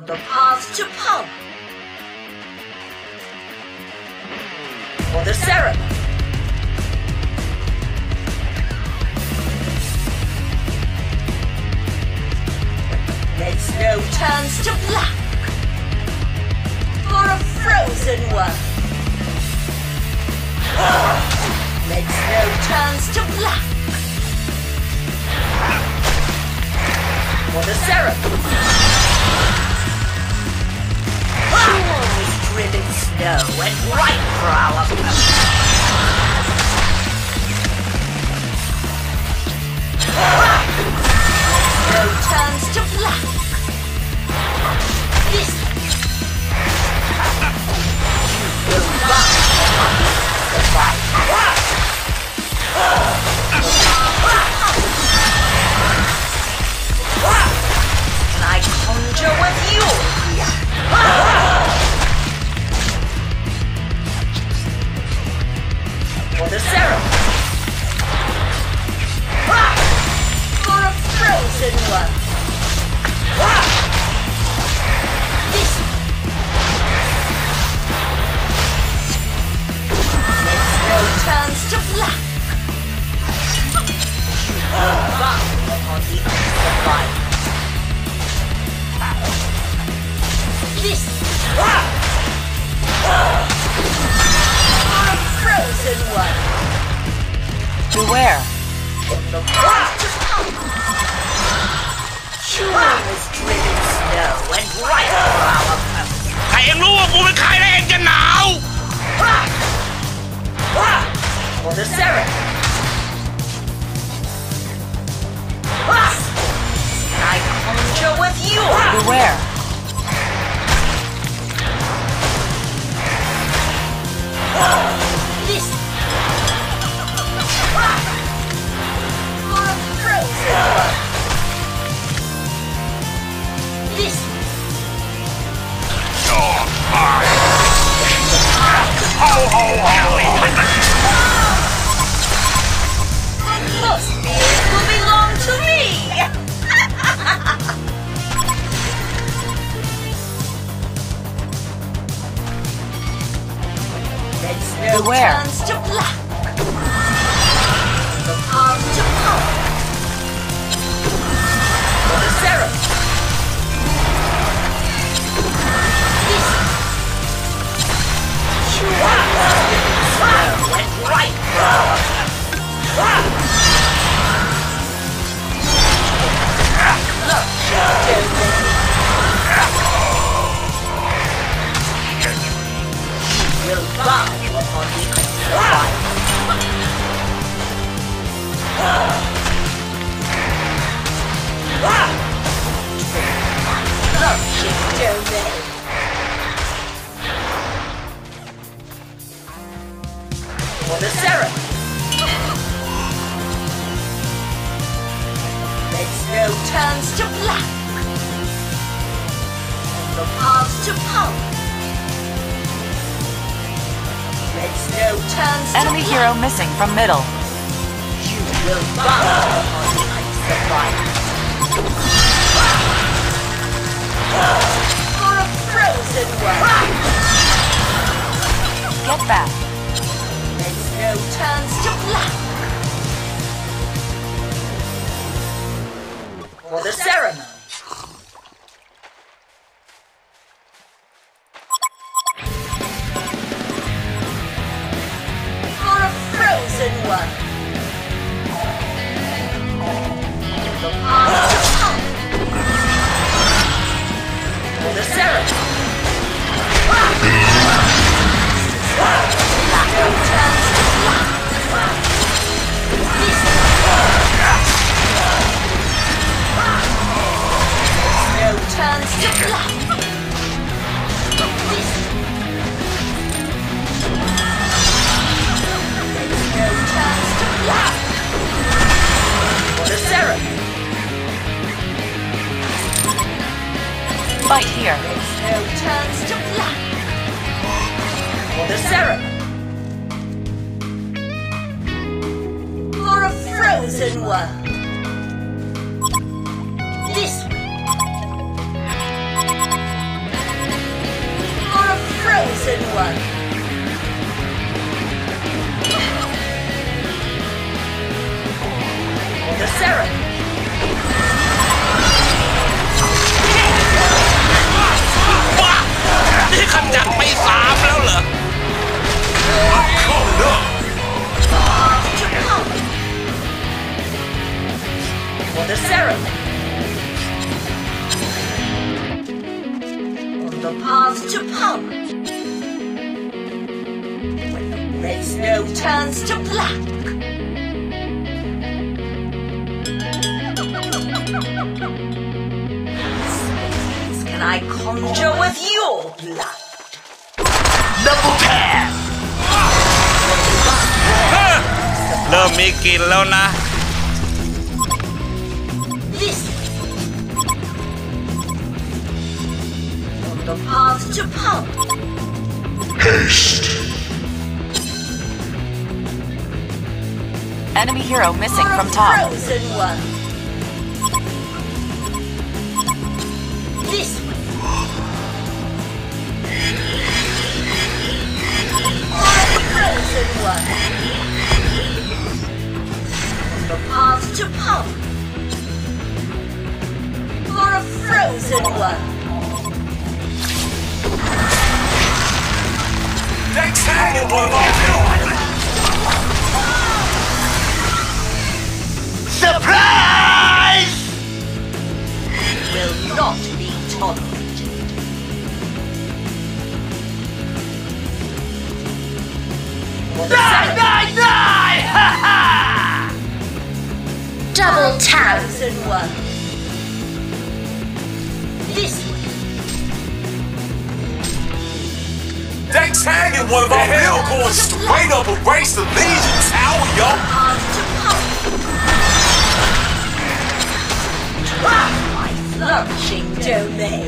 The path to power. For the ceremony. Let snow turns to black. For a frozen one. Let snow turns to black. For the ceremony. Always driven snow and right for our purpose. Snow turns to black. This will run the fight. I conjure with you. For the ceremony. For a frozen one. This. Let snow turns to black. You will run upon the ice of life. This. For a frozen one. Beware. The path to power. Sure is driven snow and right for our purpose. ใครเองรู้ว่ากูเป็นใครแล้วเองจะหนาว For the ceremony. I conjure with you. Beware. This. For a frozen one. This. Ho ho ho! Most beers will belong to me. Let snow Beware. turns to black. The path to power. For the ceremony. This. You are snow and right for our look, will bow upon the ice of fire. Flourishing domain. For the ceremony. Let snow turns to black. The path to power. Let snow turns to Enemy black. hero missing from middle. You will bow upon the ice of fire. For a frozen one. Get back. Let snow turns to black. For the ceremony. For a frozen one. The path to power. For the ceremony. Snow turns to black. This. Snow turns to black. This. Snow turns to black. For the ceremony. Fight here. Snow turns to black. For the ceremony. For a frozen one. This way. one. For the Seraph. ว้านี่ขจัดไป3แล้วเหรอ For the Seraph. On the path to power. When the red snow turns to black. Spaces can I conjure with your blood? Double tap เริ่มมีกลิ่นแล้วนะ This on the path to power. Enemy hero missing For from a top. frozen one. This way. For a frozen one. On the path to power. For a frozen one. Next hanging one of Surprise! Will not be tolerated. For the Seraph. Die! Ha ha! Double tap. Frozen one. This way. Dex hanging one of our hell going straight up erase the Legion Tower, yo! Path to power. My flourishing domain.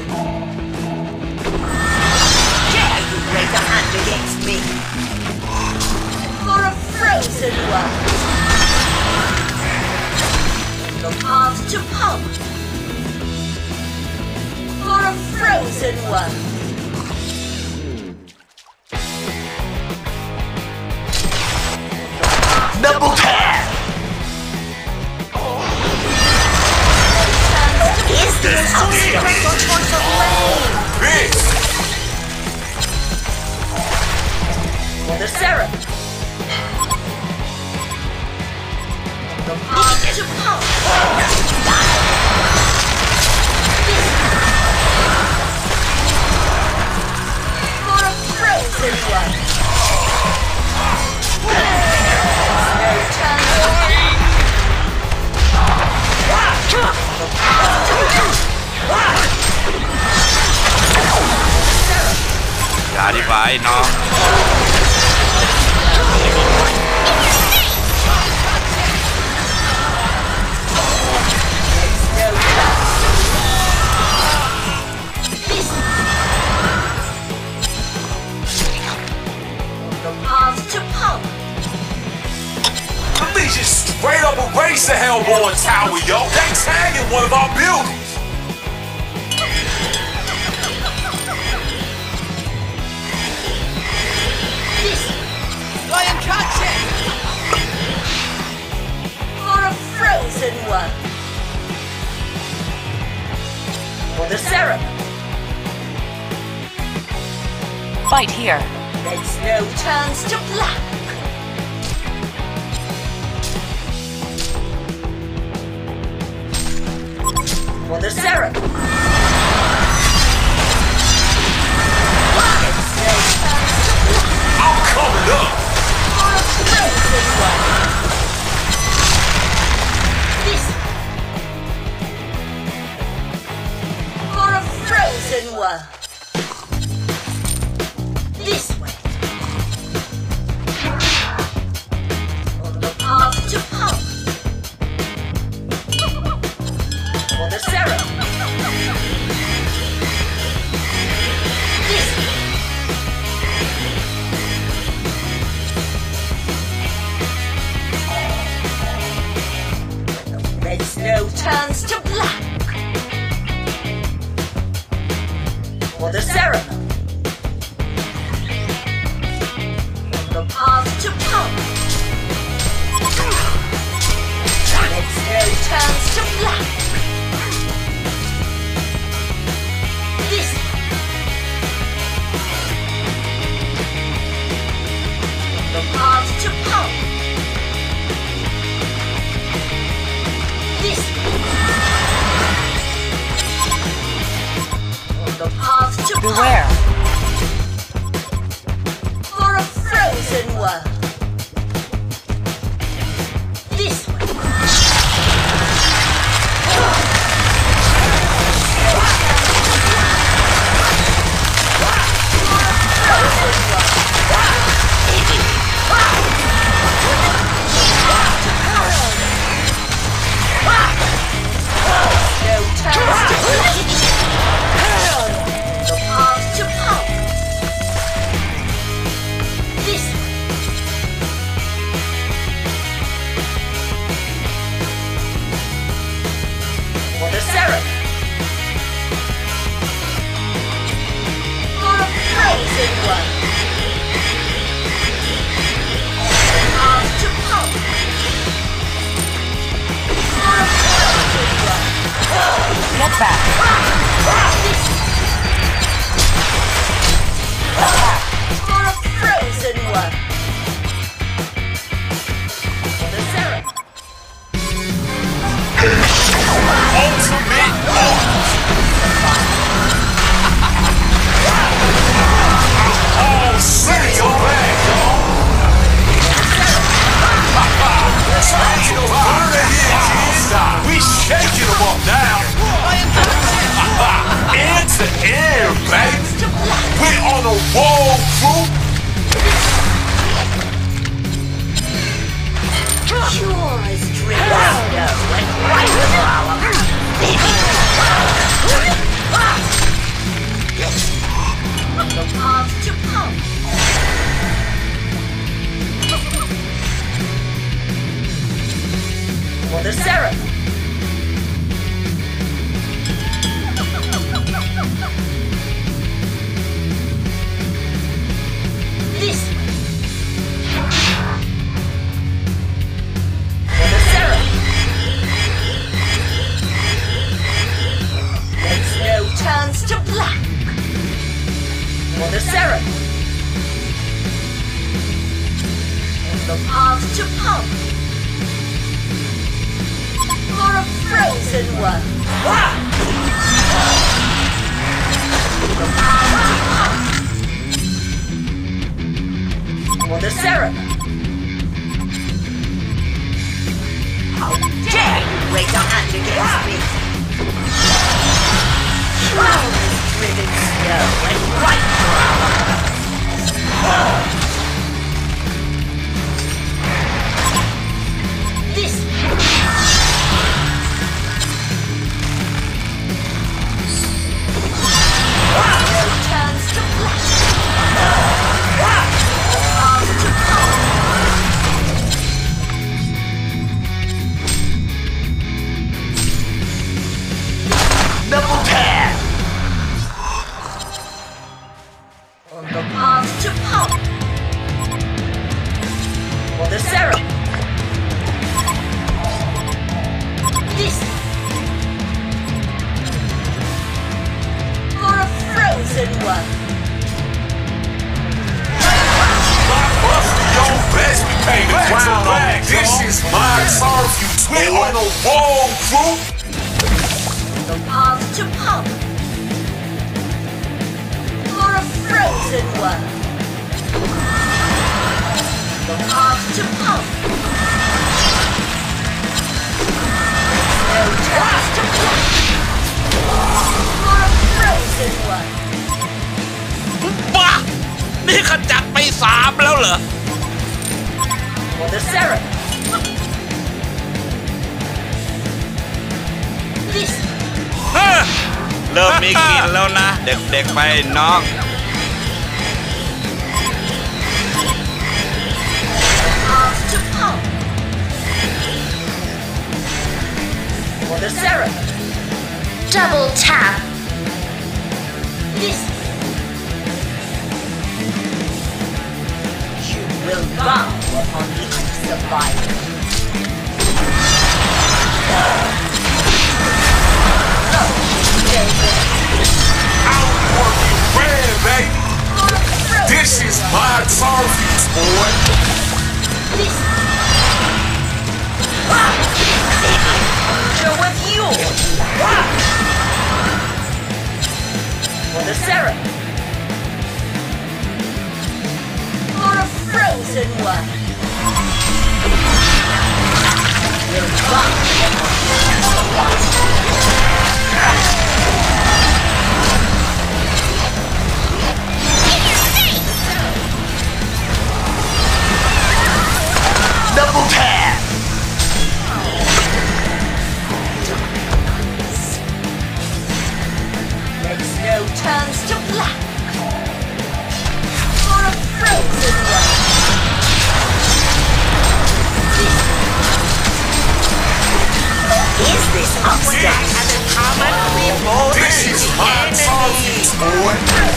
Dare you raise a hand against me? For a frozen one. The path to power. For a frozen one. Double tap! Is this how spiritual choice of lane? Big! For the Seraph. The path to power. For a frozen one. No turn. Dạ đi vậy nó. The path to power. The Legion straight up erase the Hellborn Tower, yo! Dex hanging one of our buildings! Lion catching! For a frozen one. For the Seraph. Fight here. Red snow turns to black. For the Seraph. Red snow turns to black. I'm coming up! For a frozen one. This for a frozen one. This way. On the path to power. For the Seraph. This way. Red snow turns to black. For the Seraph. turns to black. This the path to pulp. This the path to pulp. Beware. For a frozen world. This way. Get back. For a frozen one. For the Zera. Ultimate Oh, city your back, y'all. Burn it here, kids. We shaking them up now. Into air, baby. We're on a wall, crew. Pure as driven snow and white flower. The path to pulp. For the Zera. This way. For the Zera. When snow turns to black. For the Zera. The path to pulp. For a frozen one. The path to pulp. For the Zera. How dare you raise your hand against me? Driven snow and white flower. This turns to black. Path to pulp. Double tap. On the path to pulp. For the Zera. This for a frozen one. Blockbuster, yo, best we pay the crown on. This is my turf, you twit on the wall, crew. The path to pulp. For a frozen one. The path to pulp. No turns to black. For a frozen one. บ้านี่ขจัดไป3แล้วเหรอ For the Zera. This เฮ้อเริ่มมีกลิ่นแล้วนะ เด็กๆไปน้อง path to pulp. For the Zera. Double tap. This you will bow upon the survivor. boy. This. Show of yours. For the Seraph. For a frozen one. You're Double tap. Makes no turns to black. For a frozen one. Is this upstairs? This is my target, boy.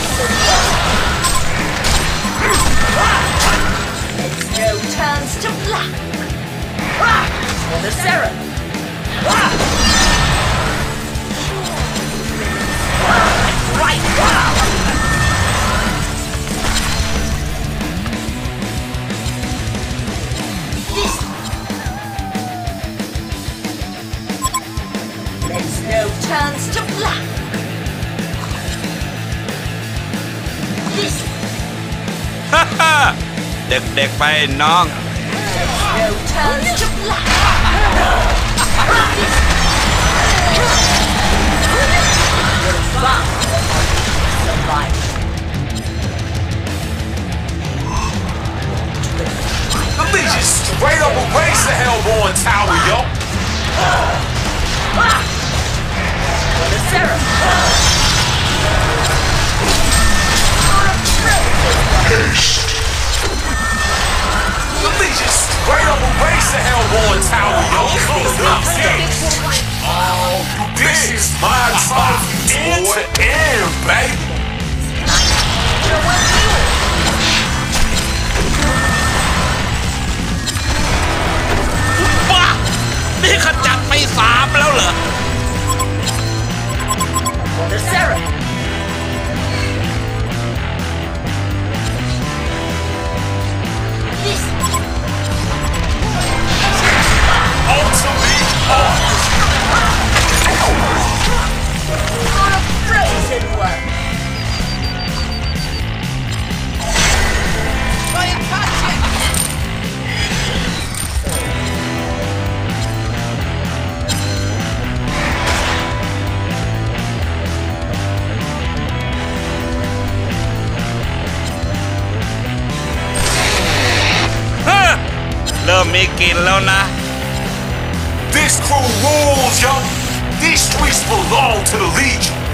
Makes no turns to black. For the Seraph. Right now. This makes no turns to black. This ฮ่าฮ่าเด็กๆไปน้อง no turns to black. This you're bound to survive. Them bitches straight up erase the Hellborn Tower, yo. For the Seraph. Them bitches straight up erase the Hellborn Tower, yo. This is my target, end to end, baby. บ้า นี่ขจัดไป3แล้วเหรอ For the Seraph. This Ultimate Arc. for a frozen one. เริ่มมีกลิ่นแล้วนะ This crew rules, yo. These streets belong to the Legion.